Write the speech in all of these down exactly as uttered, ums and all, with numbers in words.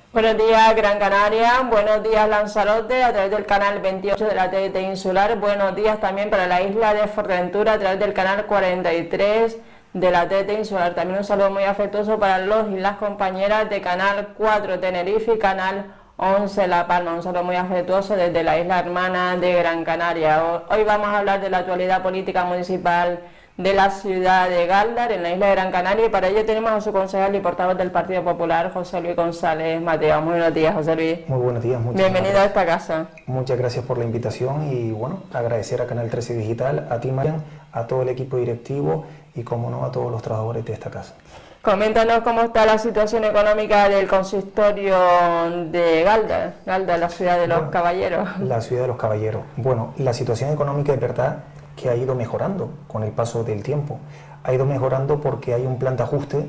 Buenos días, Gran Canaria. Buenos días, Lanzarote, a través del canal veintiocho de la T D T Insular. Buenos días también para la isla de Fuerteventura, a través del canal cuarenta y tres de la T D T Insular. También un saludo muy afectuoso para los y las compañeras de canal cuatro Tenerife y canal once La Palma. Un saludo muy afectuoso desde la isla hermana de Gran Canaria. Hoy vamos a hablar de la actualidad política municipal de la ciudad de Galdar, en la isla de Gran Canaria, y para ello tenemos a su concejal y portavoz del Partido Popular, José Luis González Mateo. Muy buenos días, José Luis. Muy buenos días. Muchas Bienvenido gracias. a esta casa. Muchas gracias por la invitación y bueno, agradecer a Canal trece Digital, a ti, Marian, a todo el equipo directivo y como no a todos los trabajadores de esta casa. Coméntanos cómo está la situación económica del consistorio de Galdar, Galdar, la ciudad de los bueno, caballeros. La ciudad de los caballeros. Bueno, la situación económica de verdad que ha ido mejorando con el paso del tiempo. Ha ido mejorando porque hay un plan de ajuste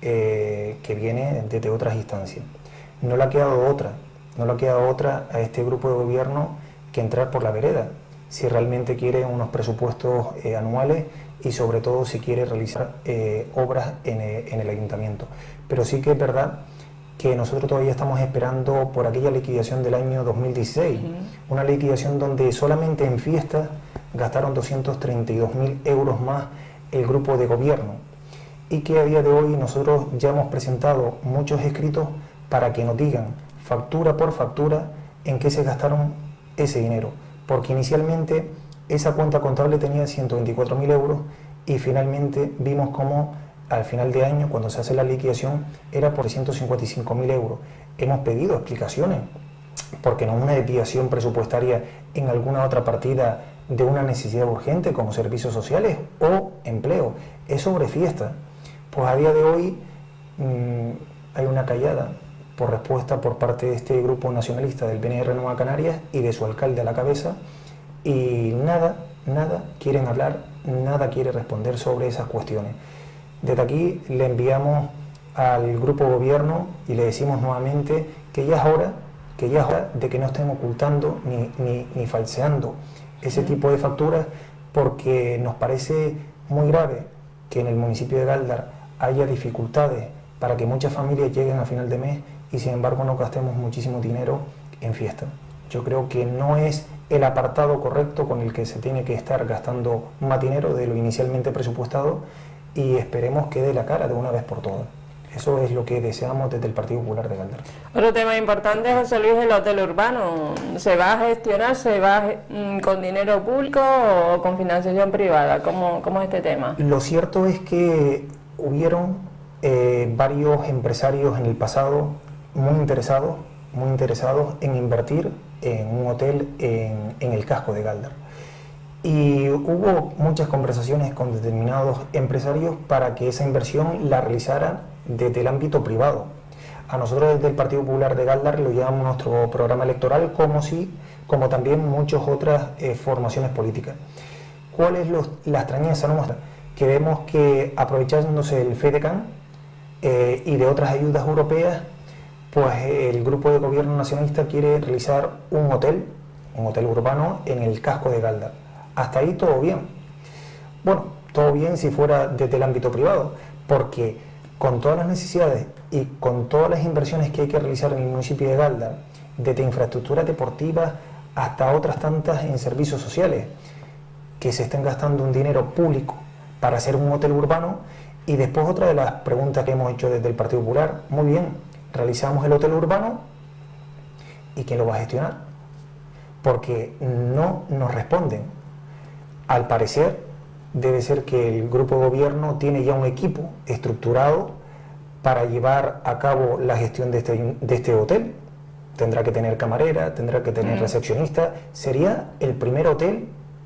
eh, que viene desde otras instancias. No le ha quedado otra, no le ha quedado otra a este grupo de gobierno que entrar por la vereda, si realmente quiere unos presupuestos eh, anuales y sobre todo si quiere realizar eh, obras en, eh, en el ayuntamiento. Pero sí que es verdad que nosotros todavía estamos esperando por aquella liquidación del año dos mil dieciséis, uh-huh. Una liquidación donde solamente en fiestas gastaron doscientos treinta y dos mil euros más el grupo de gobierno y que a día de hoy nosotros ya hemos presentado muchos escritos para que nos digan factura por factura en qué se gastaron ese dinero, porque inicialmente esa cuenta contable tenía ciento veinticuatro mil euros y finalmente vimos como al final de año, cuando se hace la liquidación, era por ciento cincuenta y cinco mil euros. Hemos pedido explicaciones, porque no es una desviación presupuestaria en alguna otra partida de una necesidad urgente como servicios sociales o empleo, es sobre fiesta. Pues a día de hoy mmm, hay una callada por respuesta por parte de este grupo nacionalista del P N R Nueva Canarias y de su alcalde a la cabeza, y nada, nada quieren hablar, nada quiere responder sobre esas cuestiones. Desde aquí le enviamos al grupo gobierno y le decimos nuevamente que ya es hora, que ya es hora de que no estén ocultando ni, ni, ni falseando ese tipo de facturas, porque nos parece muy grave que en el municipio de Galdar haya dificultades para que muchas familias lleguen a final de mes y sin embargo no gastemos muchísimo dinero en fiesta. Yo creo que no es el apartado correcto con el que se tiene que estar gastando más dinero de lo inicialmente presupuestado, y esperemos que dé la cara de una vez por todas. Eso es lo que deseamos desde el Partido Popular de Galdar. Otro tema importante, José Luis, es el hotel urbano. ¿Se va a gestionar, se va con dinero público o con financiación privada? ¿Cómo, cómo es este tema? Lo cierto es que hubieron eh, varios empresarios en el pasado muy interesados, muy interesados en invertir en un hotel en, en el casco de Galdar. Y hubo muchas conversaciones con determinados empresarios para que esa inversión la realizaran desde el ámbito privado. A nosotros desde el Partido Popular de Galdar lo llamamos nuestro programa electoral, como sí, como también muchas otras eh, formaciones políticas. ¿Cuál es los, la extrañeza nuestra? Que vemos que aprovechándose del FEDECAN eh, y de otras ayudas europeas, pues el grupo de gobierno nacionalista quiere realizar un hotel, un hotel urbano en el casco de Galdar. Hasta ahí todo bien. Bueno, todo bien si fuera desde el ámbito privado, porque con todas las necesidades y con todas las inversiones que hay que realizar en el municipio de Galdar, desde infraestructuras deportivas hasta otras tantas en servicios sociales, que se estén gastando un dinero público para hacer un hotel urbano. Y después otra de las preguntas que hemos hecho desde el Partido Popular: muy bien, realizamos el hotel urbano, ¿y quién lo va a gestionar? Porque no nos responden. Al parecer, debe ser que el grupo de gobierno tiene ya un equipo estructurado para llevar a cabo la gestión de este, de este hotel. Tendrá que tener camarera, tendrá que tener mm. recepcionista. Sería el primer hotel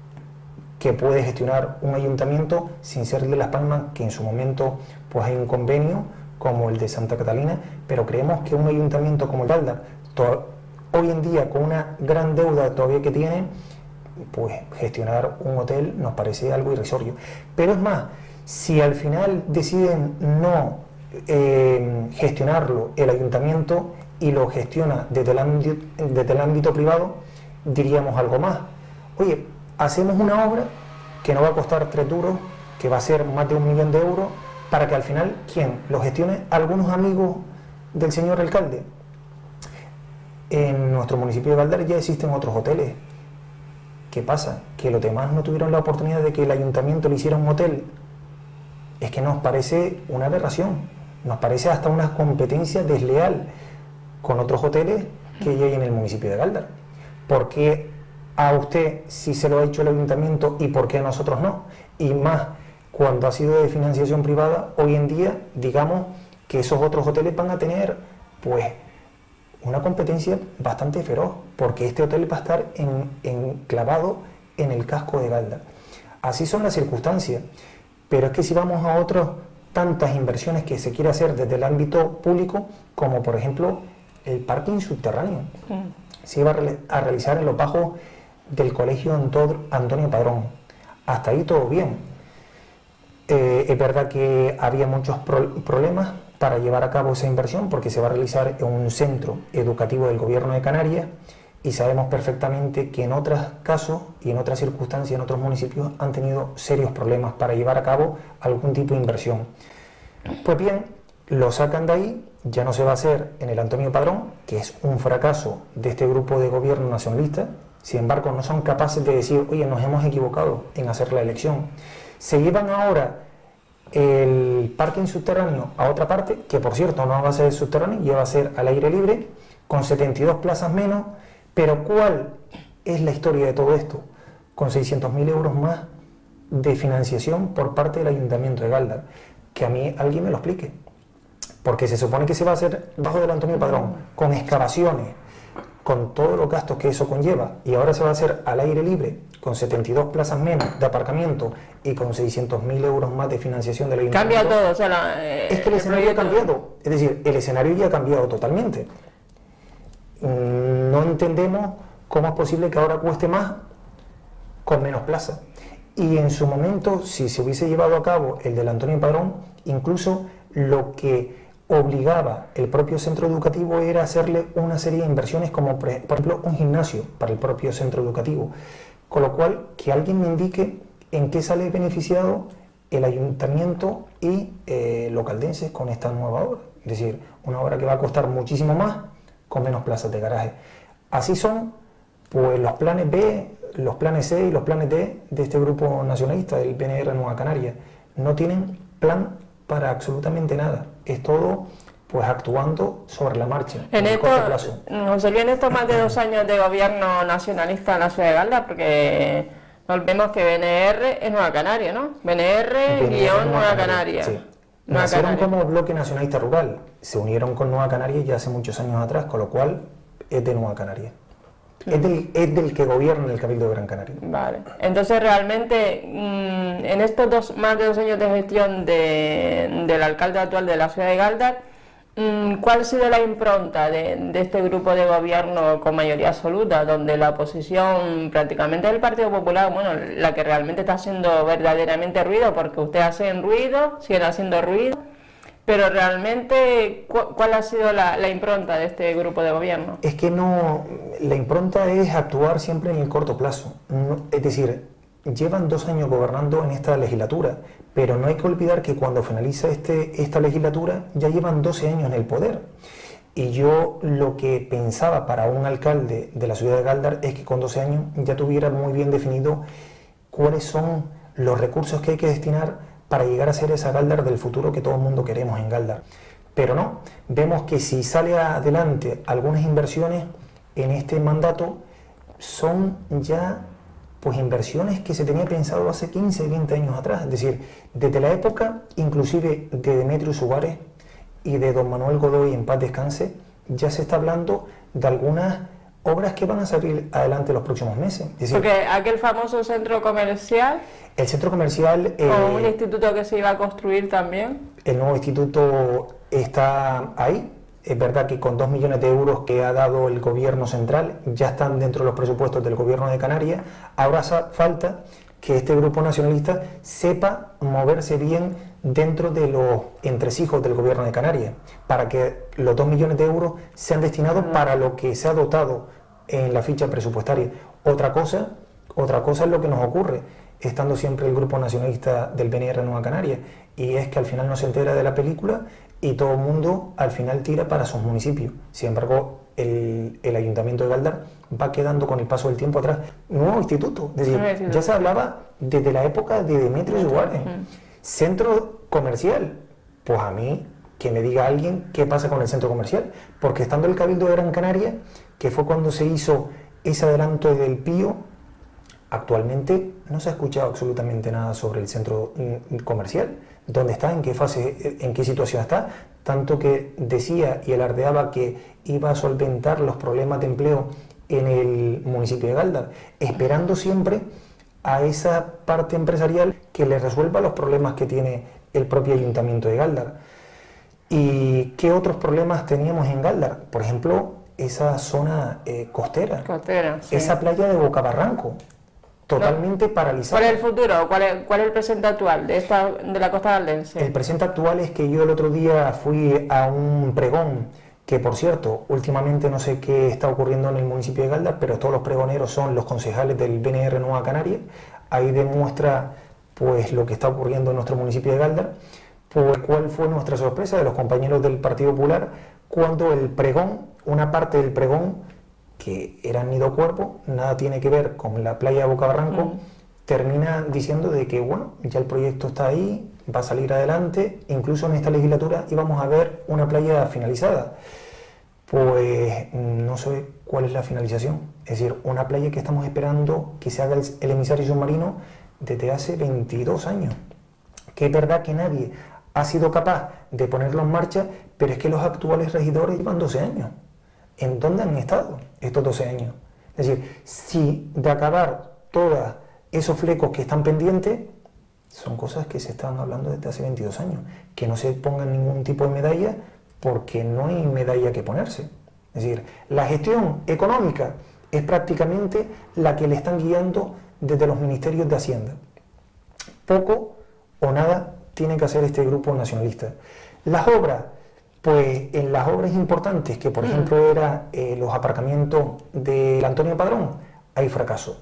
que puede gestionar un ayuntamiento sin ser de Las Palmas, que en su momento pues hay un convenio como el de Santa Catalina, pero creemos que un ayuntamiento como el Galdar, hoy en día con una gran deuda todavía que tiene, pues gestionar un hotel nos parece algo irrisorio. Pero es más, si al final deciden no eh, gestionarlo el ayuntamiento y lo gestiona desde el, ámbito, desde el ámbito privado, diríamos algo más. Oye, hacemos una obra que no va a costar tres duros, que va a ser más de un millón de euros, para que al final, ¿quién lo gestione? Algunos amigos del señor alcalde. en nuestro municipio de Galdar ya existen otros hoteles. ¿Qué pasa? Que los demás no tuvieron la oportunidad de que el ayuntamiento le hiciera un hotel. Es que nos parece una aberración, nos parece hasta una competencia desleal con otros hoteles que ya hay en el municipio de Galdar. ¿Por qué a usted sí se lo ha hecho el ayuntamiento y por qué a nosotros no? Y más cuando ha sido de financiación privada, hoy en día, digamos que esos otros hoteles van a tener, pues, una competencia bastante feroz, porque este hotel va a estar en, enclavado en el casco de Galdar. Así son las circunstancias, pero es que si vamos a otras tantas inversiones que se quiere hacer desde el ámbito público, como por ejemplo el parking subterráneo, mm. se iba a, re a realizar en los bajos del colegio Antonio Padrón. Hasta ahí todo bien. Eh, es verdad que había muchos pro problemas para llevar a cabo esa inversión, porque se va a realizar en un centro educativo del Gobierno de Canarias, y sabemos perfectamente que en otros casos y en otras circunstancias en otros municipios han tenido serios problemas para llevar a cabo algún tipo de inversión. Pues bien, lo sacan de ahí, ya no se va a hacer en el Antonio Padrón, que es un fracaso de este grupo de gobierno nacionalista. Sin embargo, no son capaces de decir, oye, nos hemos equivocado en hacer la elección. Se llevan ahora el parking subterráneo a otra parte, que por cierto no va a ser subterráneo, ya va a ser al aire libre, con setenta y dos plazas menos, pero ¿cuál es la historia de todo esto? Con seiscientos mil euros más de financiación por parte del Ayuntamiento de Galdar. Que a mí alguien me lo explique, porque se supone que se va a hacer bajo del Antonio Padrón, con excavaciones, con todos los gastos que eso conlleva, y ahora se va a hacer al aire libre, con setenta y dos plazas menos de aparcamiento y con seiscientos mil euros más de financiación del ayuntamiento. Cambia todo, o sea, la, eh, es que el, el escenario ha cambiado, es decir, el escenario ya ha cambiado totalmente. No entendemos cómo es posible que ahora cueste más con menos plazas. Y en su momento, si se hubiese llevado a cabo el del Antonio Padrón, incluso lo que obligaba el propio centro educativo era hacerle una serie de inversiones, como por ejemplo un gimnasio para el propio centro educativo. Con lo cual, que alguien me indique en qué sale beneficiado el ayuntamiento y eh, los caldenses con esta nueva obra. Es decir, una obra que va a costar muchísimo más con menos plazas de garaje. Así son pues los planes B, los planes C y los planes D de este grupo nacionalista, del P N R Nueva Canarias. No tienen plan para absolutamente nada. Es todo pues actuando sobre la marcha. En esto, José Luis, en estos más de dos años de gobierno nacionalista en la ciudad de Galdar, porque nos vemos que B N R es Nueva Canaria, ¿no? B N R guión Nueva Canaria. Sí. Nacieron como bloque nacionalista rural, se unieron con Nueva Canarias ya hace muchos años atrás, con lo cual es de Nueva Canarias. Es del, es del que gobierna el Cabildo de Gran Canaria. Vale. Entonces realmente mmm, en estos dos, más de dos años de gestión de, del alcalde actual de la ciudad de Galdar, mmm, ¿cuál ha sido la impronta de, de este grupo de gobierno con mayoría absoluta, donde la oposición prácticamente del Partido Popular, bueno, la que realmente está haciendo verdaderamente ruido, porque ustedes hacen ruido, siguen haciendo ruido, pero realmente, ¿cuál ha sido la, la impronta de este grupo de gobierno? Es que no, la impronta es actuar siempre en el corto plazo. No, es decir, llevan dos años gobernando en esta legislatura, pero no hay que olvidar que cuando finaliza este, esta legislatura ya llevan doce años en el poder. Y yo lo que pensaba para un alcalde de la ciudad de Galdar es que con doce años ya tuviera muy bien definido cuáles son los recursos que hay que destinar para llegar a ser esa Galdar del futuro que todo el mundo queremos en Galdar. Pero no, vemos que si sale adelante algunas inversiones en este mandato, son ya pues inversiones que se tenía pensado hace quince, veinte años atrás. Es decir, desde la época inclusive de Demetrio Suárez y de don Manuel Godoy, en paz descanse, ya se está hablando de algunas obras que van a salir adelante los próximos meses. Es decir, porque aquel famoso centro comercial... El centro comercial... Eh, o un instituto que se iba a construir también. El nuevo instituto está ahí. Es verdad que con dos millones de euros que ha dado el gobierno central ya están dentro de los presupuestos del gobierno de Canarias. Ahora falta que este grupo nacionalista sepa moverse bien dentro de los entresijos del gobierno de Canarias, para que los dos millones de euros sean destinados para lo que se ha dotado en la ficha presupuestaria. Otra cosa, otra cosa es lo que nos ocurre, estando siempre el grupo nacionalista del P N R Nueva Canarias, y es que al final no se entera de la película y todo el mundo al final tira para sus municipios. Sin embargo, el, el Ayuntamiento de Galdar va quedando con el paso del tiempo atrás. Nuevo instituto, es decir, ya se hablaba desde la época de Demetrio Suárez. Uh-huh. Centro comercial, pues a mí, que me diga alguien qué pasa con el centro comercial, porque estando el Cabildo de Gran Canaria, que fue cuando se hizo ese adelanto del Pío, actualmente no se ha escuchado absolutamente nada sobre el centro comercial, dónde está, en qué fase, en qué situación está, tanto que decía y alardeaba que iba a solventar los problemas de empleo en el municipio de Galdar, esperando siempre a esa parte empresarial que le resuelva los problemas que tiene el propio Ayuntamiento de Galdar. ¿Y qué otros problemas teníamos en Galdar? Por ejemplo, esa zona eh, costera, costera sí. Esa playa de Bocabarranco, totalmente no. paralizada. ¿Cuál es el futuro? ¿Cuál es, cuál es el presente actual de, esta, de la costa galdense? El presente actual es que yo el otro día fui a un pregón, que por cierto, últimamente no sé qué está ocurriendo en el municipio de Galdar, pero todos los pregoneros son los concejales del B N R Nueva Canaria. Ahí demuestra pues lo que está ocurriendo en nuestro municipio de Galdar. Pues, ¿cuál fue nuestra sorpresa de los compañeros del Partido Popular cuando el pregón, una parte del pregón, que era Nido Cuerpo, nada tiene que ver con la playa de Bocabarranco, mm. termina diciendo de que bueno, ya el proyecto está ahí, va a salir adelante, incluso en esta legislatura íbamos a ver una playa finalizada? Pues no sé cuál es la finalización, es decir, una playa que estamos esperando que se haga el, el emisario submarino desde hace veintidós años, que es verdad que nadie ha sido capaz de ponerlo en marcha, pero es que los actuales regidores llevan doce años. ¿En dónde han estado estos doce años? Es decir, si de acabar todos esos flecos que están pendientes, son cosas que se están hablando desde hace veintidós años. Que no se pongan ningún tipo de medalla, porque no hay medalla que ponerse. Es decir, la gestión económica es prácticamente la que le están guiando desde los ministerios de Hacienda. Poco o nada tiene que hacer este grupo nacionalista. Las obras, pues en las obras importantes, que por mm. ejemplo eran eh, los aparcamientos del Antonio Padrón, hay fracaso.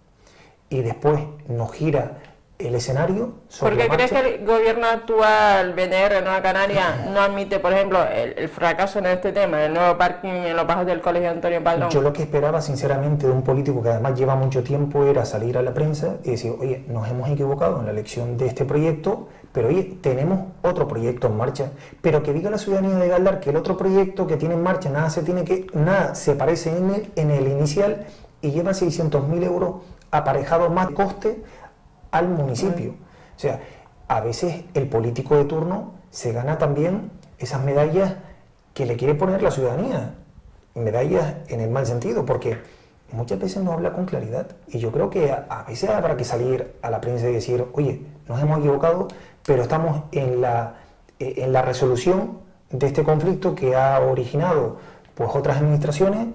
Y después nos gira el escenario sobre ¿Por qué crees marcha. que el gobierno actual, B N R, Nueva Canaria, no admite, por ejemplo, el, el fracaso en este tema, el nuevo parking en los bajos del Colegio Antonio Padrón? Yo lo que esperaba, sinceramente, de un político que además lleva mucho tiempo era salir a la prensa y decir, oye, nos hemos equivocado en la elección de este proyecto, pero oye, tenemos otro proyecto en marcha, pero que diga la ciudadanía de Galdar que el otro proyecto que tiene en marcha, nada se tiene que, nada se parece en el, en el inicial y lleva seiscientos mil euros aparejados más coste al municipio. O sea, a veces el político de turno se gana también esas medallas que le quiere poner la ciudadanía, medallas en el mal sentido, porque muchas veces no habla con claridad, y yo creo que a, a veces habrá que salir a la prensa y decir, oye, nos hemos equivocado, pero estamos en la, en la resolución de este conflicto que ha originado pues otras administraciones,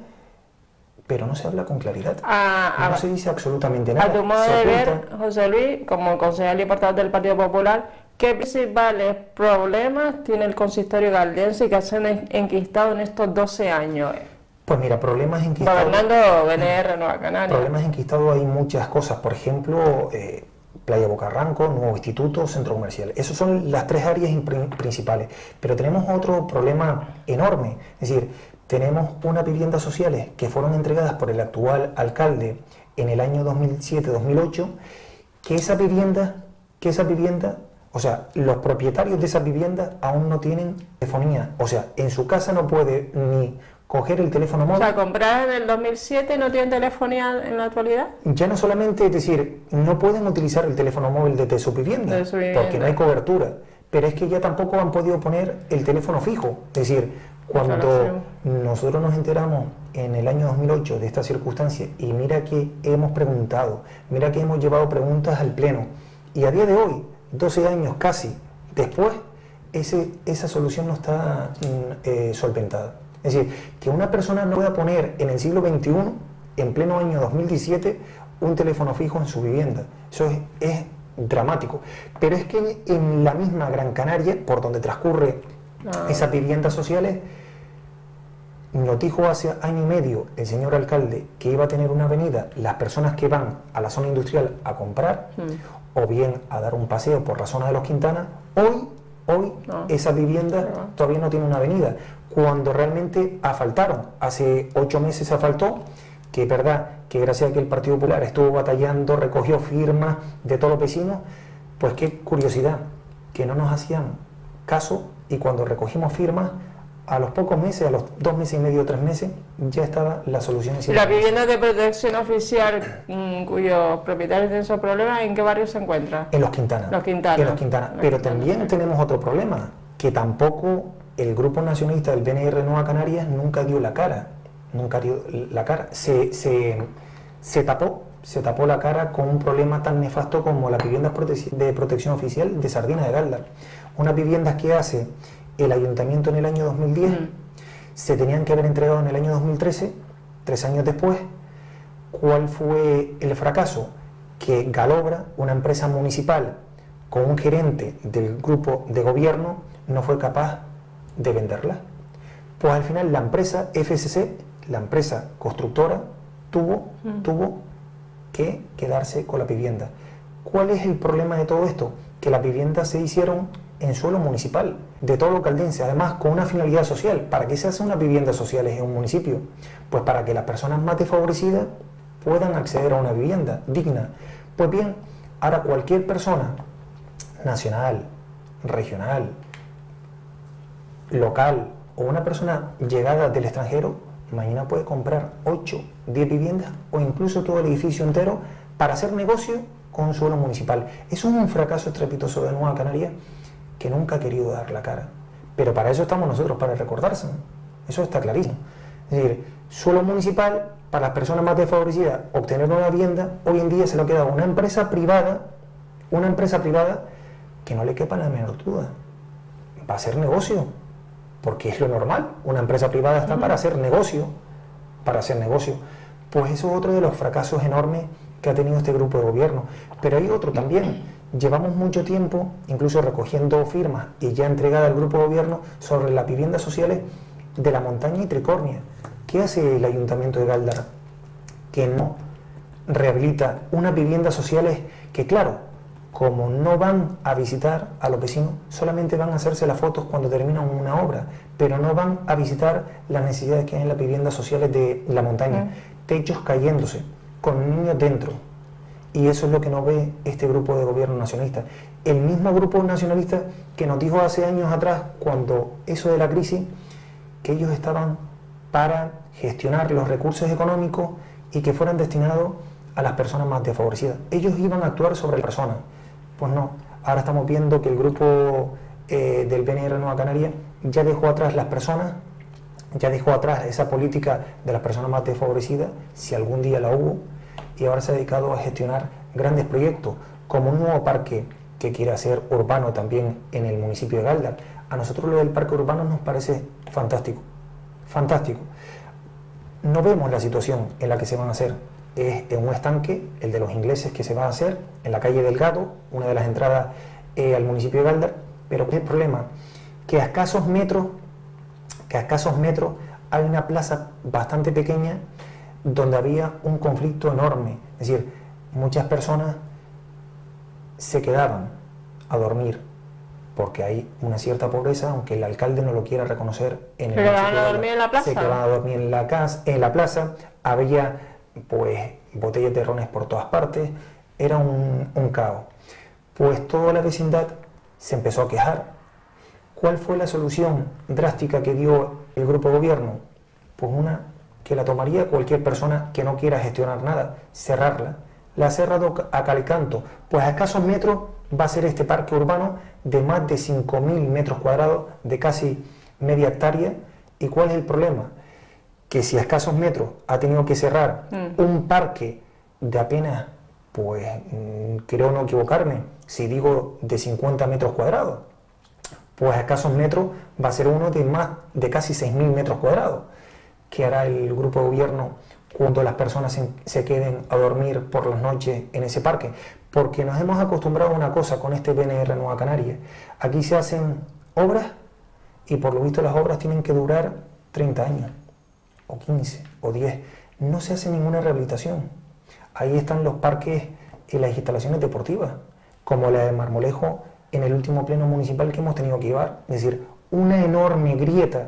pero no se habla con claridad, a, no a, se dice absolutamente nada. A tu modo de ver, José Luis, como concejal y portavoz del Partido Popular, ¿qué principales problemas tiene el consistorio galdense que se han enquistado en estos doce años? Pues mira, problemas enquistados... Gobernando B N R Nueva Canaria. Problemas enquistados hay muchas cosas, por ejemplo, eh, Playa Bocabarranco, nuevo instituto, centro comercial. Esas son las tres áreas principales, pero tenemos otro problema enorme, es decir, tenemos unas viviendas sociales que fueron entregadas por el actual alcalde en el año dos mil siete dos mil ocho, que esas viviendas, que esas viviendas, o sea, los propietarios de esas viviendas aún no tienen telefonía, o sea, en su casa no puede ni coger el teléfono móvil. O sea, comprar en el dos mil siete no tienen telefonía en la actualidad. Ya no solamente, es decir, no pueden utilizar el teléfono móvil desde su vivienda, de su vivienda, porque no hay cobertura, pero es que ya tampoco han podido poner el teléfono fijo, es decir, cuando nosotros nos enteramos en el año dos mil ocho de esta circunstancia, y mira que hemos preguntado, mira que hemos llevado preguntas al Pleno, y a día de hoy, doce años casi después, ese, esa solución no está eh, solventada. Es decir, que una persona no pueda poner en el siglo veintiuno, en pleno año dos mil diecisiete, un teléfono fijo en su vivienda. Eso es, es dramático. Pero es que en la misma Gran Canaria, por donde transcurre ah. esas viviendas sociales, nos dijo hace año y medio el señor alcalde que iba a tener una avenida, las personas que van a la zona industrial a comprar, mm. o bien a dar un paseo por la zona de los Quintanas, hoy, Hoy no. esa vivienda no. todavía no tiene una avenida, cuando realmente asfaltaron. Hace ocho meses se asfaltó, que es verdad que gracias a que el Partido Popular estuvo batallando, recogió firmas de todos los vecinos, pues qué curiosidad, que no nos hacían caso, y cuando recogimos firmas, a los pocos meses, a los dos meses y medio, tres meses, ya estaba la solución. ¿Y las viviendas de protección oficial mmm, cuyos propietarios tienen esos problemas, en qué barrio se encuentran? En Los Quintanas. Los Quintanas. En Los Quintanas. Los Pero Quintanas, también sí. tenemos otro problema, que tampoco el grupo nacionalista del B N R Nueva Canarias nunca dio la cara, nunca dio la cara, se, se, se tapó, se tapó la cara con un problema tan nefasto como las viviendas prote- de protección oficial de Sardina de Galdar. Unas viviendas que hace el ayuntamiento en el año dos mil diez, mm. se tenían que haber entregado en el año dos mil trece, tres años después. ¿Cuál fue el fracaso? Que Galobra, una empresa municipal con un gerente del grupo de gobierno, no fue capaz de venderla. Pues al final la empresa F C C, la empresa constructora, tuvo, mm. tuvo que quedarse con la vivienda. ¿Cuál es el problema de todo esto? Que las viviendas se hicieron en suelo municipal, de todo lo caldense, además con una finalidad social. ¿Para qué se hacen unas viviendas sociales en un municipio? Pues para que las personas más desfavorecidas puedan acceder a una vivienda digna. Pues bien, ahora cualquier persona, nacional, regional, local o una persona llegada del extranjero, mañana puede comprar ocho, diez viviendas o incluso todo el edificio entero para hacer negocio con suelo municipal. Eso es un fracaso estrepitoso de Nueva Canarias, que nunca ha querido dar la cara. Pero para eso estamos nosotros, para recordarse. Eso está clarísimo. Es decir, suelo municipal, para las personas más desfavorecidas, obtener una vivienda, hoy en día se lo ha quedado una empresa privada, una empresa privada que no le quepa la menor duda. Va a hacer negocio, porque es lo normal. Una empresa privada está para hacer negocio, para hacer negocio. Pues eso es otro de los fracasos enormes que ha tenido este grupo de gobierno. Pero hay otro también. Llevamos mucho tiempo, incluso recogiendo firmas y ya entregada al grupo de gobierno, sobre las viviendas sociales de la montaña y Tricornia. ¿Qué hace el ayuntamiento de Galdar? Que no rehabilita unas viviendas sociales que, claro, como no van a visitar a los vecinos, solamente van a hacerse las fotos cuando terminan una obra, pero no van a visitar las necesidades que hay en las viviendas sociales de la montaña. Mm. Techos cayéndose, con niños dentro. Y eso es lo que no ve este grupo de gobierno nacionalista. El mismo grupo nacionalista que nos dijo hace años atrás, cuando eso de la crisis, que ellos estaban para gestionar los recursos económicos y que fueran destinados a las personas más desfavorecidas. Ellos iban a actuar sobre las personas. Pues no, ahora estamos viendo que el grupo eh, del B N R Nueva Canarias ya dejó atrás las personas, ya dejó atrás esa política de las personas más desfavorecidas, si algún día la hubo, y ahora se ha dedicado a gestionar grandes proyectos, como un nuevo parque que quiere hacer urbano también en el municipio de Galdar. A nosotros lo del parque urbano nos parece fantástico, fantástico. No vemos la situación en la que se van a hacer. Es en un estanque, el de los ingleses, que se va a hacer en la calle Delgado, una de las entradas eh, al municipio de Galdar. Pero ¿qué es el problema? Que a escasos metros, que a escasos metros hay una plaza bastante pequeña donde había un conflicto enorme. Es decir, muchas personas se quedaban a dormir porque hay una cierta pobreza, aunque el alcalde no lo quiera reconocer. En el ¿Se quedaban a dormir en la plaza? Se quedaban a dormir en la, casa, en la plaza. Había pues botellas de rones por todas partes. Era un, un caos. Pues toda la vecindad se empezó a quejar. ¿Cuál fue la solución drástica que dio el grupo de gobierno? Pues una que la tomaría cualquier persona que no quiera gestionar nada, cerrarla. La ha cerrado a cal y canto. Pues a escasos metros va a ser este parque urbano de más de cinco mil metros cuadrados, de casi media hectárea. ¿Y cuál es el problema? Que si a escasos metros ha tenido que cerrar mm. un parque de apenas, pues creo no equivocarme, si digo de cincuenta metros cuadrados, pues a escasos metros va a ser uno de más de casi seis mil metros cuadrados. ¿Qué hará el grupo de gobierno cuando las personas se, se queden a dormir por las noches en ese parque? Porque nos hemos acostumbrado a una cosa con este B N R Nueva Canarias. Aquí se hacen obras y por lo visto las obras tienen que durar treinta años, o quince, o diez. No se hace ninguna rehabilitación. Ahí están los parques y las instalaciones deportivas, como la de Marmolejo, en el último pleno municipal que hemos tenido que llevar. Es decir, una enorme grieta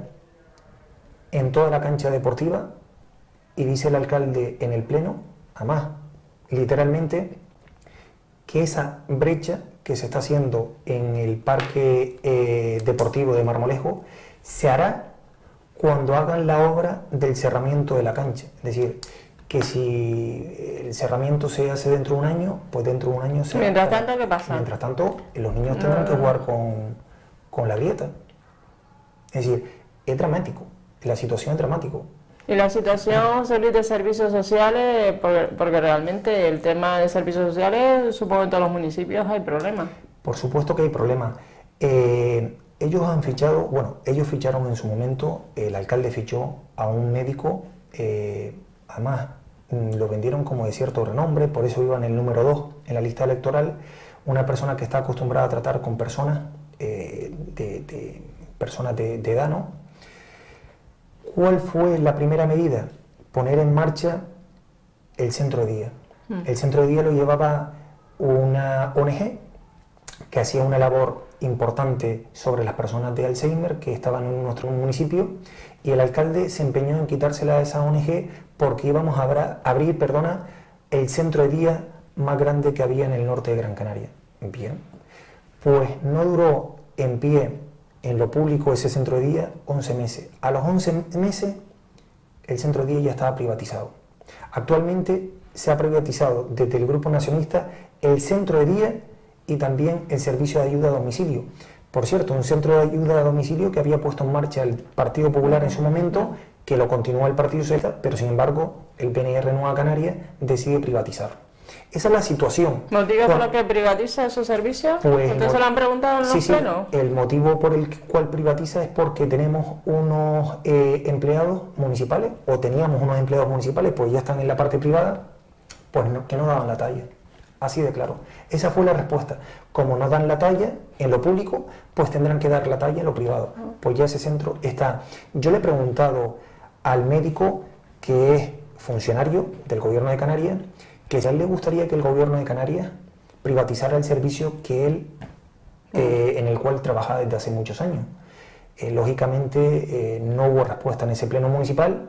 en toda la cancha deportiva, y dice el alcalde en el pleno, además, literalmente, que esa brecha que se está haciendo en el parque eh, deportivo de Marmolejo se hará cuando hagan la obra del cerramiento de la cancha. Es decir, que si el cerramiento se hace dentro de un año, pues dentro de un año se... Mientras tanto, ¿qué pasa? Mientras tanto, los niños tendrán que jugar con, con la grieta. Es decir, es dramático, la situación es dramática. Y la situación, Luis, de servicios sociales, porque, porque realmente el tema de servicios sociales, supongo que en todos los municipios hay problemas. Por supuesto que hay problemas. Eh, ellos han fichado, bueno, ellos ficharon en su momento, el alcalde fichó a un médico, eh, además lo vendieron como de cierto renombre, por eso iba en el número dos en la lista electoral, una persona que está acostumbrada a tratar con personas, eh, de, de, personas de, de edad, ¿no? ¿Cuál fue la primera medida? Poner en marcha el centro de día. Mm. El centro de día lo llevaba una O N G que hacía una labor importante sobre las personas de Alzheimer que estaban en nuestro municipio, y el alcalde se empeñó en quitársela a esa O N G porque íbamos a abra, abrir perdona, el centro de día más grande que había en el norte de Gran Canaria. Bien, pues no duró en pie en lo público ese centro de día once meses. A los once meses el centro de día ya estaba privatizado. Actualmente se ha privatizado desde el Grupo Nacionalista el centro de día y también el servicio de ayuda a domicilio. Por cierto, un centro de ayuda a domicilio que había puesto en marcha el Partido Popular en su momento, que lo continuó el Partido Socialista, pero sin embargo el P N R Nueva Canaria decide privatizar. Esa es la situación. ¿Motivo por lo que privatiza esos servicios? Pues, ¿Entonces lo han preguntado en los sí, sí, plenos? El motivo por el cual privatiza es porque tenemos unos eh, empleados municipales, o teníamos unos empleados municipales, pues ya están en la parte privada, pues no, que no daban la talla. Así de claro. Esa fue la respuesta. Como no dan la talla en lo público, pues tendrán que dar la talla en lo privado. Pues ya ese centro está. Yo le he preguntado al médico, que es funcionario del Gobierno de Canarias, que ya le gustaría que el Gobierno de Canarias privatizara el servicio que él, eh, en el cual trabaja desde hace muchos años. Eh, lógicamente eh, no hubo respuesta en ese pleno municipal,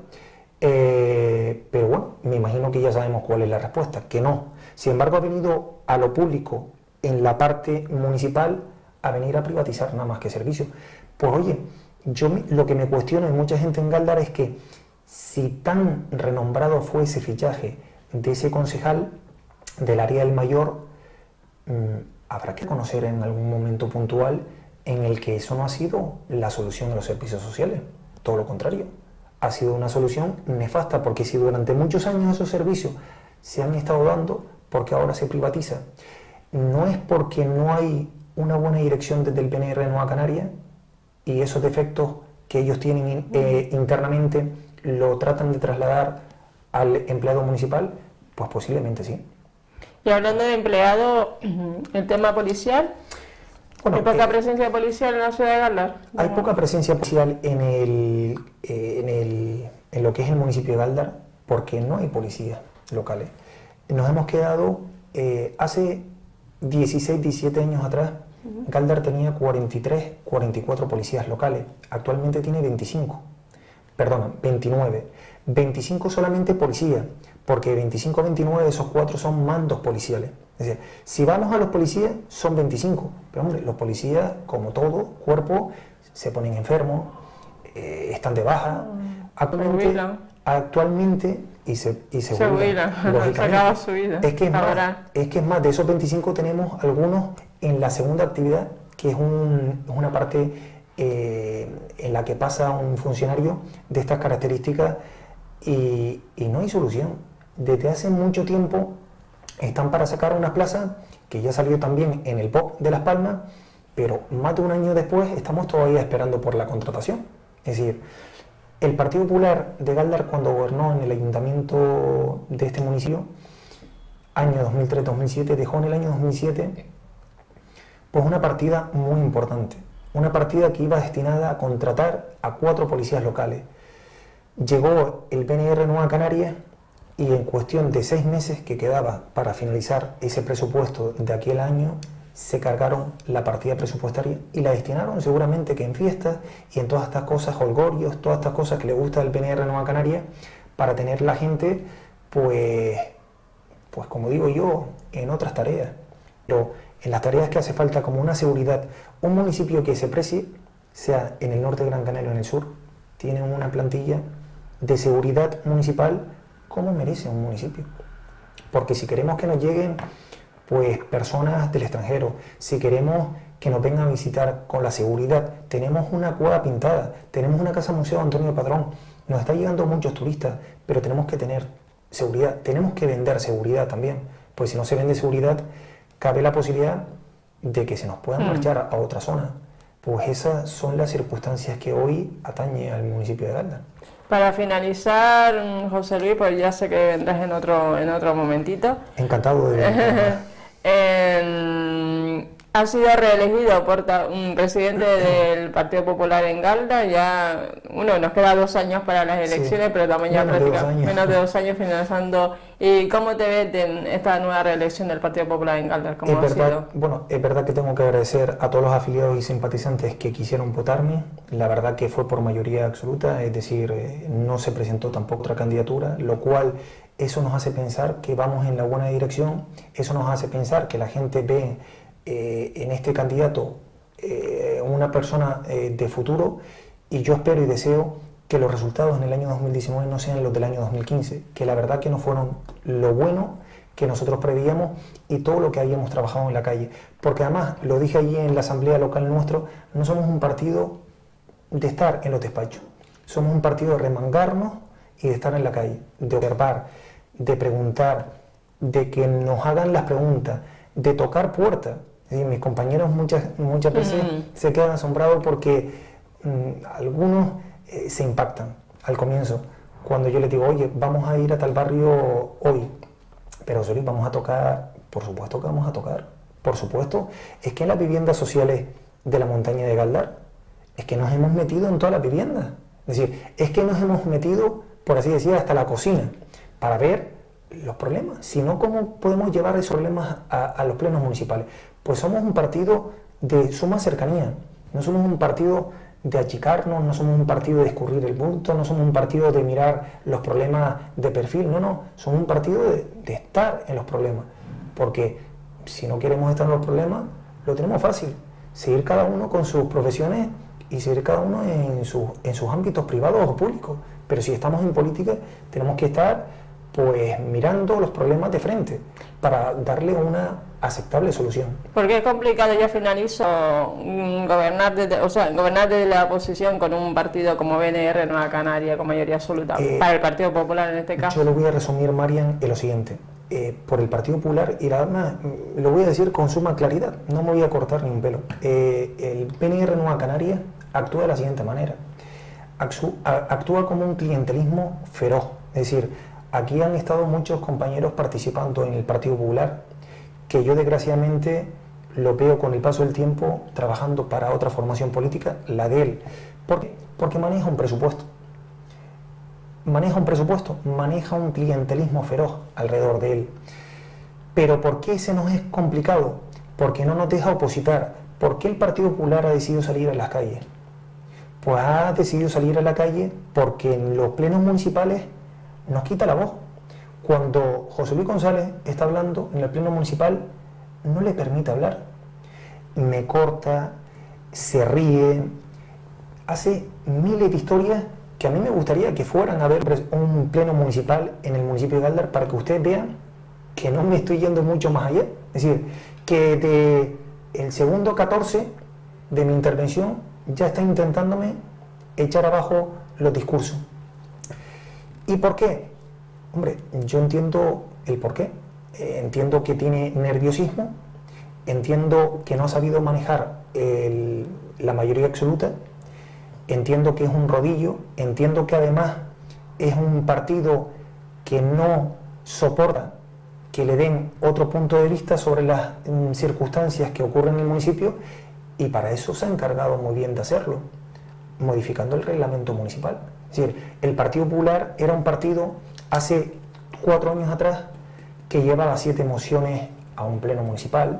eh, pero bueno, me imagino que ya sabemos cuál es la respuesta, que no. Sin embargo, ha venido a lo público en la parte municipal a venir a privatizar nada más que servicios. Pues oye, yo me, lo que me cuestiono, y mucha gente en Gáldar, es que si tan renombrado fue ese fichaje de ese concejal del área del Mayor, mmm, habrá que conocer en algún momento puntual en el que eso no ha sido la solución de los servicios sociales, todo lo contrario, ha sido una solución nefasta, porque si durante muchos años esos servicios se han estado dando, porque ahora se privatiza, no es porque no hay una buena dirección desde el P N R de Nueva Canaria y esos defectos que ellos tienen eh, internamente lo tratan de trasladar al empleado municipal, pues posiblemente sí. Y hablando de empleado, el tema policial, bueno, ¿hay poca eh, presencia policial en la ciudad de Gáldar? Hay no. poca presencia policial en, el, eh, en, el, en lo que es el municipio de Gáldar, porque no hay policías locales. Nos hemos quedado, eh, hace dieciséis, diecisiete años atrás, uh-huh. Gáldar tenía cuarenta y tres, cuarenta y cuatro policías locales, actualmente tiene veinticinco, perdón, veintinueve. veinticinco solamente policías, porque veinticinco, veintinueve de esos cuatro son mandos policiales. Es decir, si vamos a los policías, son veinticinco, pero hombre, los policías, como todo cuerpo, se ponen enfermos, eh, están de baja. Actualmente, actualmente y se, y se, se jubilan, lógicamente. Se acaba su vida. Es que es, más, es que es más, de esos veinticinco tenemos algunos en la segunda actividad, que es, un, es una parte eh, en la que pasa un funcionario de estas características y, y no hay solución. Desde hace mucho tiempo están para sacar una plaza que ya salió también en el P O C de Las Palmas, pero más de un año después estamos todavía esperando por la contratación. Es decir, el Partido Popular de Gáldar, cuando gobernó en el ayuntamiento de este municipio, año dos mil tres dos mil siete, dejó en el año dos mil siete pues una partida muy importante, una partida que iba destinada a contratar a cuatro policías locales. Llegó el P N R Nueva Canaria y en cuestión de seis meses que quedaba para finalizar ese presupuesto de aquel año, se cargaron la partida presupuestaria y la destinaron seguramente que en fiestas y en todas estas cosas, holgorios, todas estas cosas que le gusta al P N R Nueva Canaria, para tener la gente, pues, pues como digo yo, en otras tareas. Pero en las tareas que hace falta, como una seguridad, un municipio que se precie, sea en el norte de Gran Canaria o en el sur, tiene una plantilla de seguridad municipal como merece un municipio. Porque si queremos que nos lleguen pues personas del extranjero, si queremos que nos vengan a visitar con la seguridad, tenemos una cueva pintada, tenemos una casa museo Antonio Padrón, nos está llegando muchos turistas, pero tenemos que tener seguridad, tenemos que vender seguridad también, pues si no se vende seguridad, cabe la posibilidad de que se nos puedan marchar a otra zona. Pues esas son las circunstancias que hoy atañe al municipio de Galdar. Para finalizar, José Luis, pues ya sé que vendrás en otro, en otro momentito. Encantado de venir. eh, ha sido reelegido por un presidente del Partido Popular en Galdar. Ya, bueno, nos queda dos años para las elecciones, sí, pero también ya prácticamente menos de dos años finalizando. ¿Y cómo te ves en esta nueva reelección del Partido Popular en Galdar? ¿Cómo es ha verdad, sido? Bueno, es verdad que tengo que agradecer a todos los afiliados y simpatizantes que quisieron votarme. La verdad que fue por mayoría absoluta, es decir, eh, no se presentó tampoco otra candidatura, lo cual eso nos hace pensar que vamos en la buena dirección, eso nos hace pensar que la gente ve eh, en este candidato eh, una persona eh, de futuro, y yo espero y deseo que los resultados en el año dos mil diecinueve no sean los del año dos mil quince, que la verdad que no fueron lo bueno que nosotros preveíamos y todo lo que habíamos trabajado en la calle. Porque además, lo dije allí en la asamblea local nuestro, no somos un partido de estar en los despachos, somos un partido de remangarnos y de estar en la calle, de observar, de preguntar, de que nos hagan las preguntas, de tocar puertas. ¿Sí? Mis compañeros muchas, muchas veces mm. se quedan asombrados porque mmm, algunos eh, se impactan al comienzo, cuando yo les digo, oye, vamos a ir a tal barrio hoy, pero José Luis, vamos a tocar, por supuesto que vamos a tocar, por supuesto, es que en las viviendas sociales de la montaña de Galdar, es que nos hemos metido en todas las viviendas, es decir, es que nos hemos metido, por así decir, hasta la cocina, para ver los problemas, si no, ¿cómo podemos llevar esos problemas a, a los plenos municipales? Pues somos un partido de suma cercanía, no somos un partido de achicarnos, no somos un partido de escurrir el bulto, no somos un partido de mirar los problemas de perfil, no, no, somos un partido de, de estar en los problemas, porque si no queremos estar en los problemas, lo tenemos fácil, seguir cada uno con sus profesiones y seguir cada uno en, su, en sus ámbitos privados o públicos, pero si estamos en política tenemos que estar pues mirando los problemas de frente para darle una aceptable solución. Porque es complicado, ya finalizo, gobernar desde, o sea, gobernar desde la oposición con un partido como B N R Nueva Canaria con mayoría absoluta, eh, para el Partido Popular en este caso. Yo lo voy a resumir, Marian, en lo siguiente. Eh, por el Partido Popular, y la verdad, lo voy a decir con suma claridad, no me voy a cortar ni un pelo. Eh, el P N R Nueva Canaria actúa de la siguiente manera. Actúa como un clientelismo feroz, es decir, aquí han estado muchos compañeros participando en el Partido Popular, que yo desgraciadamente lo veo con el paso del tiempo trabajando para otra formación política, la de él. ¿Por qué? Porque maneja un presupuesto. Maneja un presupuesto, maneja un clientelismo feroz alrededor de él. Pero ¿por qué se nos es complicado? Porque no nos deja opositar. ¿Por qué el Partido Popular ha decidido salir a las calles? Pues ha decidido salir a la calle porque en los plenos municipales nos quita la voz. Cuando José Luis González está hablando en el pleno municipal, no le permite hablar. Me corta, se ríe, hace miles de historias que a mí me gustaría que fueran a ver un pleno municipal en el municipio de Galdar para que ustedes vean que no me estoy yendo mucho más allá. Es decir, que de el segundo catorce de mi intervención ya está intentándome echar abajo los discursos. ¿Y por qué? Hombre, yo entiendo el por qué. Eh, entiendo que tiene nerviosismo, entiendo que no ha sabido manejar el, la mayoría absoluta, entiendo que es un rodillo, entiendo que además es un partido que no soporta que le den otro punto de vista sobre las mm, circunstancias que ocurren en el municipio, y para eso se ha encargado muy bien de hacerlo, modificando el reglamento municipal. Es decir, el Partido Popular era un partido hace cuatro años atrás que llevaba siete mociones a un pleno municipal, que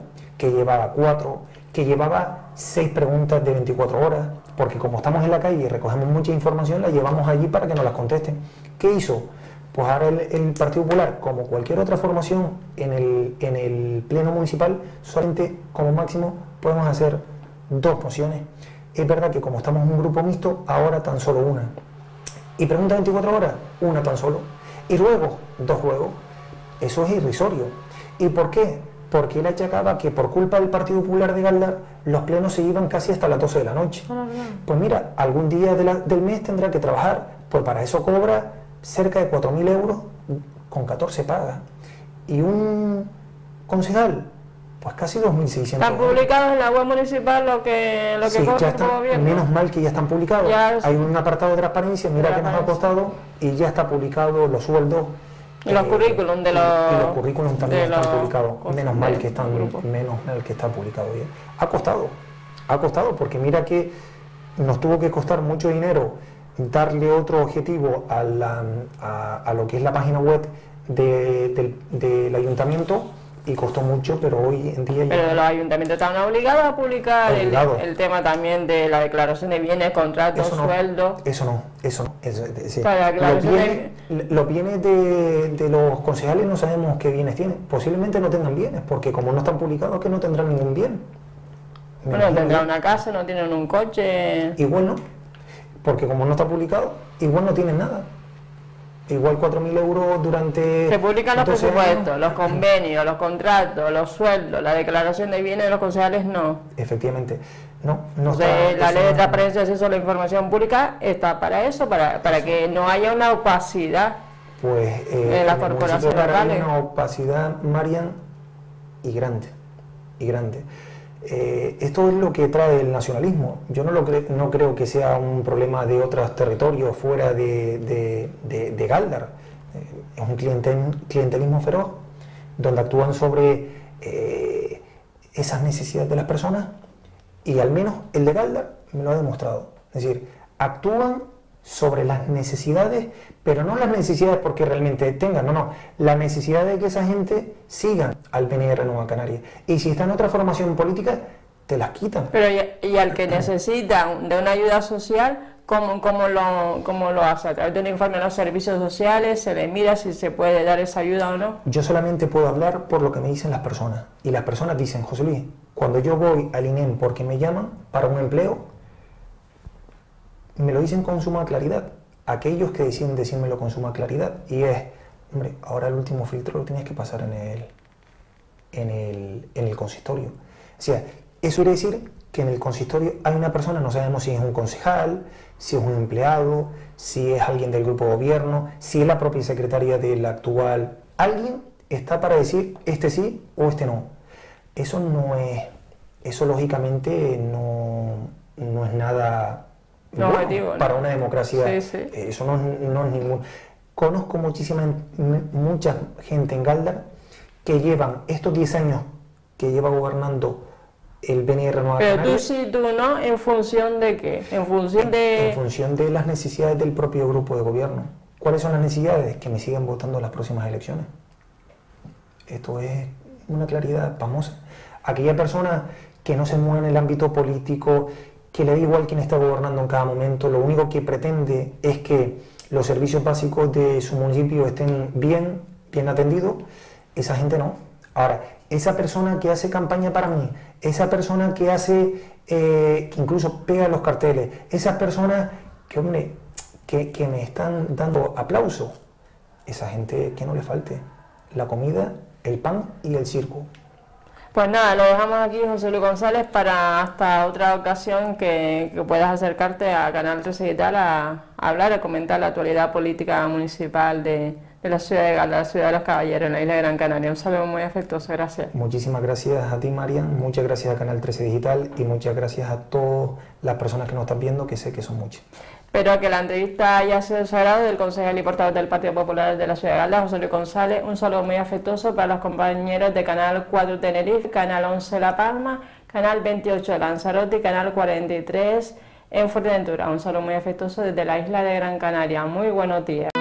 que llevaba cuatro, que llevaba seis preguntas de veinticuatro horas, porque como estamos en la calle y recogemos mucha información, la llevamos allí para que nos las contesten. ¿Qué hizo? Pues ahora el, el Partido Popular, como cualquier otra formación en el, en el Pleno Municipal, solamente como máximo podemos hacer dos mociones. Es verdad que como estamos en un grupo mixto, ahora tan solo una. Y pregunta veinticuatro horas, una tan solo. Y luego, dos juegos. Eso es irrisorio. ¿Y por qué? Porque él achacaba que por culpa del Partido Popular de Galdar los plenos se iban casi hasta las doce de la noche. Ah, pues mira, algún día de la, del mes tendrá que trabajar, pues para eso cobra cerca de cuatro mil euros, con catorce pagas. Y un concejal, pues casi dos mil seiscientos. ¿Están publicados en la web municipal lo que, lo que sí, cobra ya el está, gobierno? Menos mal que ya están publicados. Ya es, hay un apartado de transparencia, mira que nos ha costado, y ya está publicado los sueldos. Y los eh, currículum de los... Y los currículum también están publicados. Menos mal que están, menos mal que está publicado bien. Ha costado, ha costado, porque mira que nos tuvo que costar mucho dinero darle otro objetivo a, la, a, a lo que es la página web de, de, del ayuntamiento, y costó mucho, pero hoy en día... Pero ya... los ayuntamientos están obligados a publicar el, el tema también de la declaración de bienes, contratos, eso no, sueldos... Eso no, eso no. Eso, sí. Para los, bienes, de... los bienes de, de los concejales no sabemos qué bienes tienen. Posiblemente no tengan bienes, porque como no están publicados, que no tendrán ningún bien. Me bueno, tendrán una casa, no tienen un coche... Igual no, porque como no está publicado, igual no tienen nada. Igual cuatro mil euros durante... Se publican los presupuestos, años. Los convenios, los contratos, los sueldos, la declaración de bienes de los concejales no. Efectivamente. No, no Entonces, está, la ley de no... transparencia y acceso a la información pública está para eso, para, para que no haya una opacidad pues, eh, en las corporaciones locales. Hay una opacidad, Marian, y grande, y grande. Eh, esto es lo que trae el nacionalismo. Yo no, lo cre no creo que sea un problema de otros territorios fuera de, de, de, de Galdar. Eh, es un clientel, clientelismo feroz, donde actúan sobre eh, esas necesidades de las personas, y al menos el de Galdar me lo ha demostrado. Es decir, actúan sobre las necesidades, pero no las necesidades porque realmente tengan, no, no, la necesidad de que esa gente siga al P N R Nueva Canarias. Y si está en otra formación política, te las quitan. Pero y, y al que necesita de una ayuda social, ¿cómo, cómo, lo, ¿cómo lo hace? A través de un informe de los servicios sociales, se le mira si se puede dar esa ayuda o no. Yo solamente puedo hablar por lo que me dicen las personas. Y las personas dicen, José Luis, cuando yo voy al I N E M porque me llaman para un empleo, me lo dicen con suma claridad. Aquellos que deciden decírmelo con suma claridad, y es, hombre, ahora el último filtro lo tienes que pasar en el, en el, en el consistorio. O sea, eso quiere decir que en el consistorio hay una persona, no sabemos si es un concejal, si es un empleado, si es alguien del grupo de gobierno, si es la propia secretaria del actual. Alguien está para decir este sí o este no. Eso no es, eso lógicamente no, no es nada... No, bueno, objetivo, para ¿no? una democracia, sí, sí. Eso no, no es ningún... Conozco muchísima, mucha gente en Galdar que llevan estos diez años que lleva gobernando el P N R Nueva Pero Canarias. tú sí, tú no, ¿en función de qué? En función de... En función de las necesidades del propio grupo de gobierno. ¿Cuáles son las necesidades? Que me sigan votando en las próximas elecciones. Esto es una claridad famosa. Aquella persona que no se mueve en el ámbito político, que le da igual quién está gobernando en cada momento, lo único que pretende es que los servicios básicos de su municipio estén bien, bien atendidos, esa gente no. Ahora, esa persona que hace campaña para mí, esa persona que hace, eh, que incluso pega los carteles, esas personas que, hombre, que, que me están dando aplausos, esa gente que no le falte la comida, el pan y el circo. Pues nada, lo dejamos aquí, José Luis González, para hasta otra ocasión que, que puedas acercarte a Canal trece Digital a, a hablar, a comentar la actualidad política municipal de, de la ciudad de Galdar, la ciudad de los Caballeros, en la isla de Gran Canaria. Un saludo muy afectuoso, gracias. Muchísimas gracias a ti, Marian, muchas gracias a Canal trece Digital y muchas gracias a todas las personas que nos están viendo, que sé que son muchas. Espero que la entrevista haya sido de su agrado del concejal y portavoz del Partido Popular de la ciudad de Galdar, José Luis González. Un saludo muy afectuoso para los compañeros de Canal cuatro Tenerife, Canal once La Palma, Canal veintiocho Lanzarote y Canal cuarenta y tres en Fuerteventura. Un saludo muy afectuoso desde la isla de Gran Canaria. Muy buenos días.